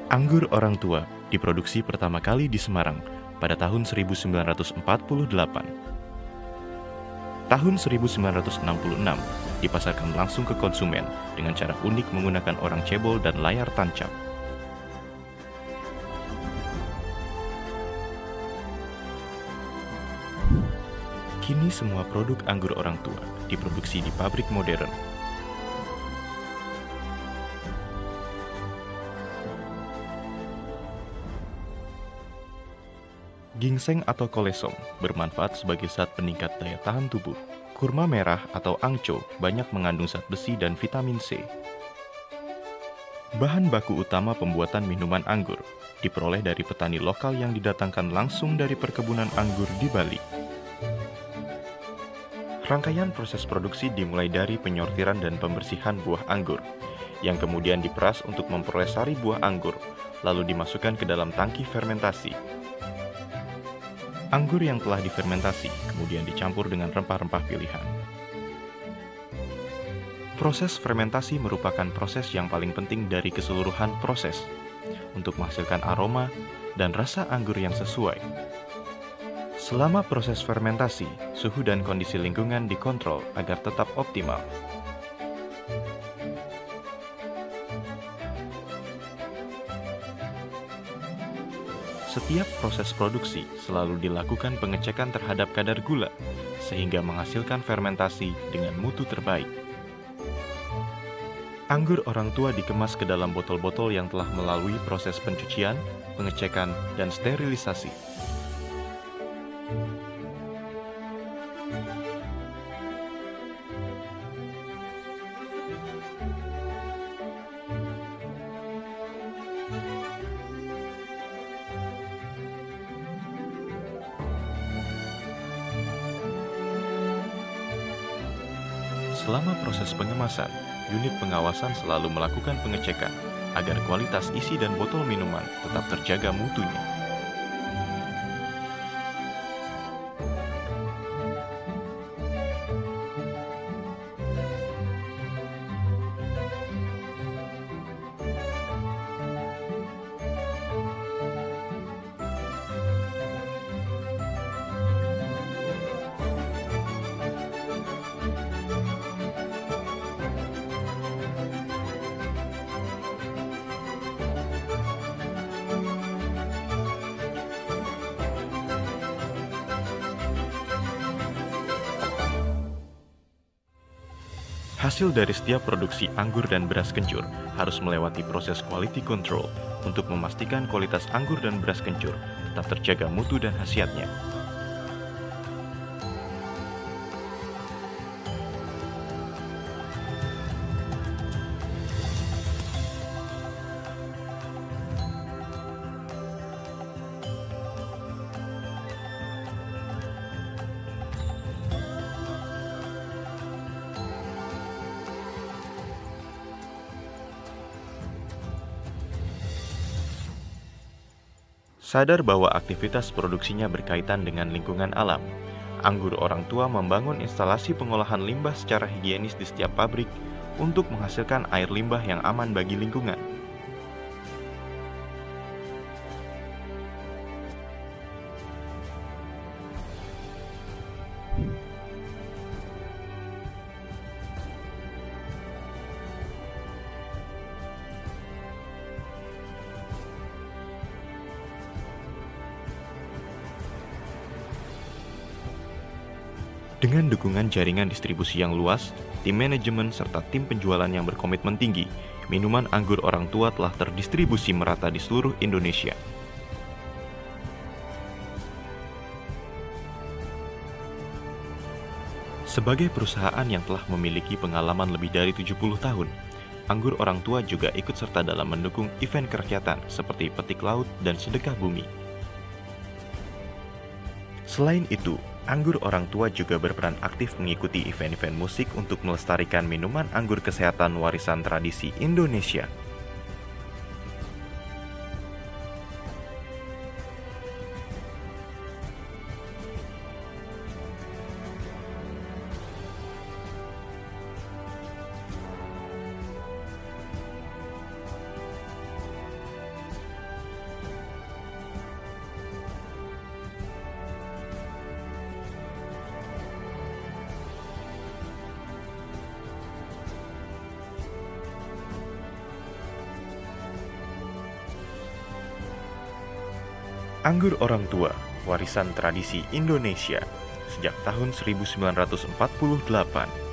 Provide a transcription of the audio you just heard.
Anggur Orang Tua diproduksi pertama kali di Semarang pada tahun 1948. Tahun 1966 dipasarkan langsung ke konsumen dengan cara unik menggunakan orang cebol dan layar tancap. Kini semua produk anggur Orang Tua diproduksi di pabrik modern. Ginseng atau kolesong bermanfaat sebagai zat peningkat daya tahan tubuh. Kurma merah atau angco banyak mengandung zat besi dan vitamin C. Bahan baku utama pembuatan minuman anggur diperoleh dari petani lokal yang didatangkan langsung dari perkebunan anggur di Bali. Rangkaian proses produksi dimulai dari penyortiran dan pembersihan buah anggur, yang kemudian diperas untuk memperoleh sari buah anggur, lalu dimasukkan ke dalam tangki fermentasi. Anggur yang telah difermentasi kemudian dicampur dengan rempah-rempah pilihan. Proses fermentasi merupakan proses yang paling penting dari keseluruhan proses untuk menghasilkan aroma dan rasa anggur yang sesuai. Selama proses fermentasi, suhu dan kondisi lingkungan dikontrol agar tetap optimal. Setiap proses produksi selalu dilakukan pengecekan terhadap kadar gula, sehingga menghasilkan fermentasi dengan mutu terbaik. Anggur Orang Tua dikemas ke dalam botol-botol yang telah melalui proses pencucian, pengecekan, dan sterilisasi. Selama proses pengemasan, unit pengawasan selalu melakukan pengecekan agar kualitas isi dan botol minuman tetap terjaga mutunya. Hasil dari setiap produksi anggur dan beras kencur harus melewati proses quality control untuk memastikan kualitas anggur dan beras kencur tetap terjaga mutu dan khasiatnya. Sadar bahwa aktivitas produksinya berkaitan dengan lingkungan alam, Anggur Orang Tua membangun instalasi pengolahan limbah secara higienis di setiap pabrik untuk menghasilkan air limbah yang aman bagi lingkungan. Dengan dukungan jaringan distribusi yang luas, tim manajemen serta tim penjualan yang berkomitmen tinggi, minuman Anggur Orang Tua telah terdistribusi merata di seluruh Indonesia. Sebagai perusahaan yang telah memiliki pengalaman lebih dari 70 tahun, Anggur Orang Tua juga ikut serta dalam mendukung event kerakyatan seperti Petik Laut dan Sedekah Bumi. Selain itu, Anggur Orang Tua juga berperan aktif mengikuti event-event musik untuk melestarikan minuman anggur kesehatan warisan tradisi Indonesia. Anggur orang tua, warisan tradisi Indonesia sejak tahun 1948.